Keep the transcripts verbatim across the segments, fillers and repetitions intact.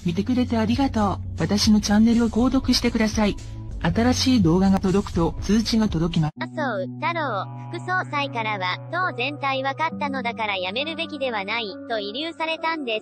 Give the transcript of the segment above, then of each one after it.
見てくれてありがとう。私のチャンネルを購読してください。新しい動画が届くと通知が届きます。 麻生太郎副総裁からは、党全体分かったのだから辞めるべきではない、と慰留されたんです。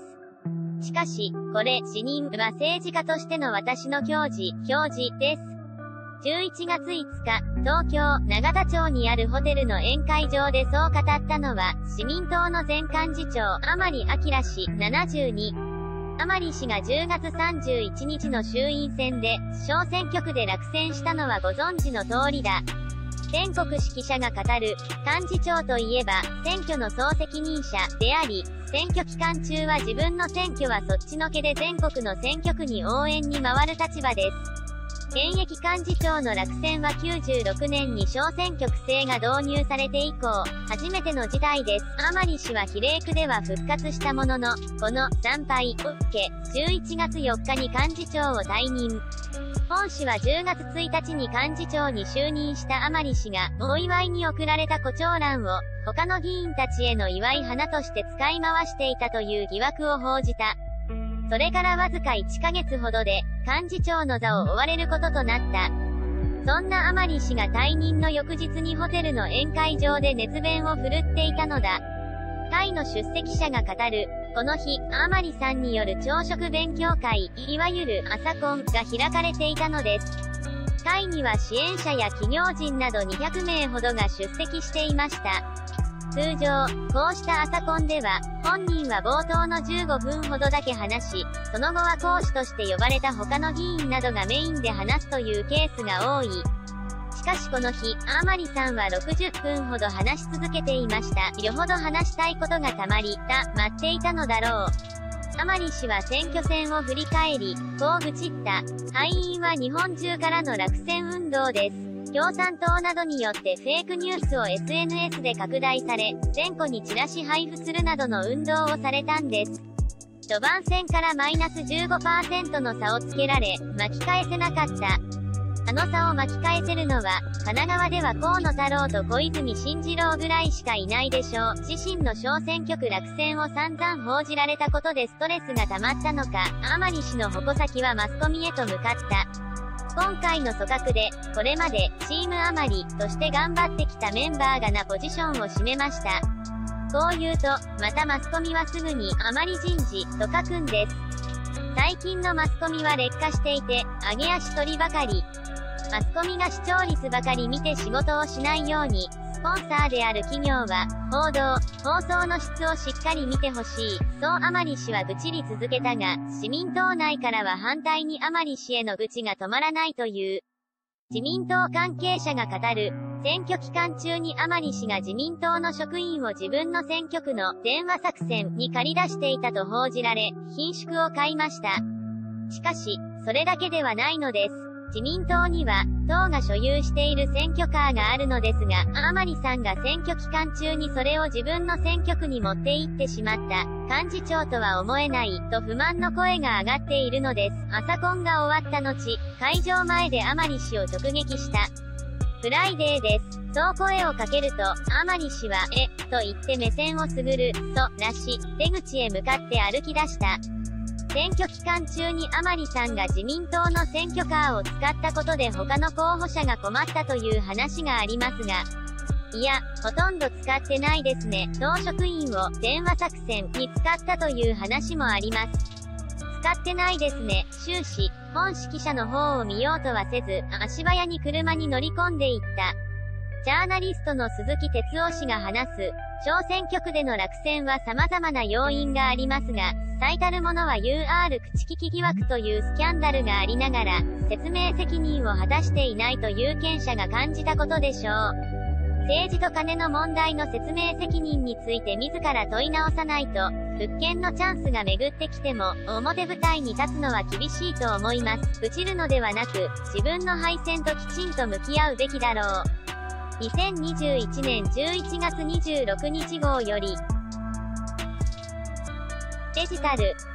しかし、これ、辞任は政治家としての私の矜持、矜持です。じゅういちがついつか、東京、永田町にあるホテルの宴会場でそう語ったのは、自民党の前幹事長、甘利明氏、ななじゅうに。甘利氏がじゅうがつさんじゅういちにちの衆院選で、小選挙区で落選したのはご存知の通りだ。全国指揮者が語る、幹事長といえば、選挙の総責任者であり、選挙期間中は自分の選挙はそっちのけで全国の選挙区に応援に回る立場です。現役幹事長の落選はきゅうじゅうろくねんに小選挙区制が導入されて以降、初めての事態です。甘利氏は比例区では復活したものの、この惨敗を受け、じゅういちがつよっかに幹事長を退任。本氏はじゅうがつついたちに幹事長に就任した甘利氏が、お祝いに贈られた胡蝶蘭を、他の議員たちへの祝い花として使い回していたという疑惑を報じた。それからわずかいっかげつほどで、幹事長の座を追われることとなった。そんな甘利氏が退任の翌日にホテルの宴会場で熱弁を振るっていたのだ。会の出席者が語る、この日、甘利さんによる朝食勉強会、いわゆる朝コンが開かれていたのです。会には支援者や企業人などにひゃくめいほどが出席していました。通常、こうした朝コンでは、本人は冒頭のじゅうごふんほどだけ話し、その後は講師として呼ばれた他の議員などがメインで話すというケースが多い。しかしこの日、甘利さんはろくじゅっぷんほど話し続けていました。よほど話したいことがたまり、た、待っていたのだろう。甘利氏は選挙戦を振り返り、こう愚痴った。敗因は日本中からの落選運動です。共産党などによってフェイクニュースを エスエヌエス で拡大され、全戸にチラシ配布するなどの運動をされたんです。序盤戦からマイナス じゅうごパーセント の差をつけられ、巻き返せなかった。あの差を巻き返せるのは、神奈川では河野太郎と小泉進次郎ぐらいしかいないでしょう。自身の小選挙区落選を散々報じられたことでストレスが溜まったのか、甘利氏の矛先はマスコミへと向かった。今回の組閣で、これまで、チーム甘利として頑張ってきたメンバーがなポジションを占めました。こう言うと、またマスコミはすぐに、甘利人事、と書くんです。最近のマスコミは劣化していて、上げ足取りばかり。マスコミが視聴率ばかり見て仕事をしないように、スポンサーである企業は、報道、放送の質をしっかり見てほしい。そう甘利氏は愚痴り続けたが、自民党内からは反対に甘利氏への愚痴が止まらないという。自民党関係者が語る、選挙期間中に甘利氏が自民党の職員を自分の選挙区の電話作戦に借り出していたと報じられ、顰蹙を買いました。しかし、それだけではないのです。自民党には、党が所有している選挙カーがあるのですが、甘利さんが選挙期間中にそれを自分の選挙区に持って行ってしまった。幹事長とは思えない、と不満の声が上がっているのです。朝コンが終わった後、会場前で甘利氏を直撃した。フライデーです。そう声をかけると、甘利氏は、え、と言って目線をすぐる、と、らし、出口へ向かって歩き出した。選挙期間中に甘利さんが自民党の選挙カーを使ったことで他の候補者が困ったという話がありますが、いや、ほとんど使ってないですね。党職員を電話作戦に使ったという話もあります。使ってないですね。終始、本指揮者の方を見ようとはせず、足早に車に乗り込んでいった。ジャーナリストの鈴木哲夫氏が話す、小選挙区での落選は様々な要因がありますが、最たるものは ユーアール 口利き疑惑というスキャンダルがありながら、説明責任を果たしていないと有権者が感じたことでしょう。政治と金の問題の説明責任について自ら問い直さないと、復権のチャンスが巡ってきても、表舞台に立つのは厳しいと思います。愚痴るのではなく、自分の敗戦ときちんと向き合うべきだろう。にせんにじゅういちねんじゅういちがつにじゅうろくにち号より、デジタル